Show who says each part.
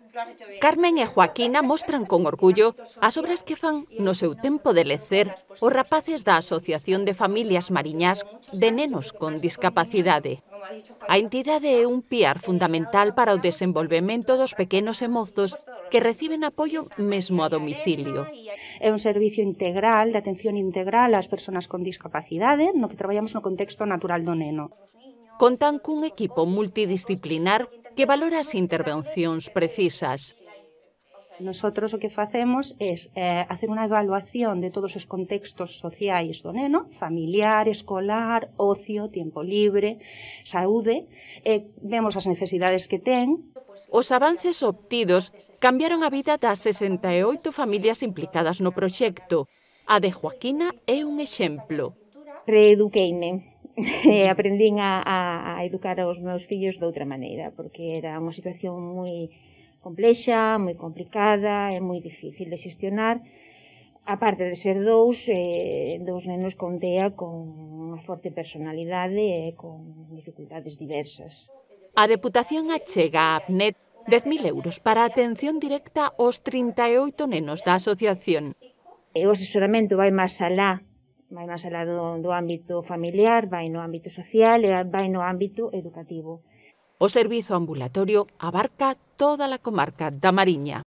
Speaker 1: Carmen e Joaquina mostran con orgullo as obras que fan no seu tempo de lecer os rapaces da Asociación de Familias Mariñás de Nenos con Discapacidade. A entidade é un piar fundamental para o desenvolvemento dos pequenos e mozos que reciben apoio mesmo a domicilio.
Speaker 2: É un servicio integral, de atención integral ás persoas con discapacidade, no que traballamos no contexto natural do neno.
Speaker 1: Contan cun equipo multidisciplinar que valora as intervencións precisas.
Speaker 2: Nosotros o que facemos é hacer unha evaluación de todos os contextos sociais do neno, familiar, escolar, ocio, tiempo libre, saúde, vemos as necesidades que ten.
Speaker 1: Os avances obtidos cambiaron a vida das 68 familias implicadas no proxecto. A de Joaquina é un exemplo.
Speaker 3: Reeduqueime. Aprendín a educar aos meus fillos de outra maneira, porque era unha situación moi complexa, moi complicada e moi difícil de xestionar. A parte de ser dous nenos con TEA con unha forte personalidade e con dificultades diversas.
Speaker 1: A Deputación achega a APNET 10.000 euros para a atención directa aos 38 nenos da asociación.
Speaker 3: O asesoramento vai máis alá do ámbito familiar, vai no ámbito social e vai no ámbito educativo.
Speaker 1: O servizo ambulatorio abarca toda a comarca da Mariña.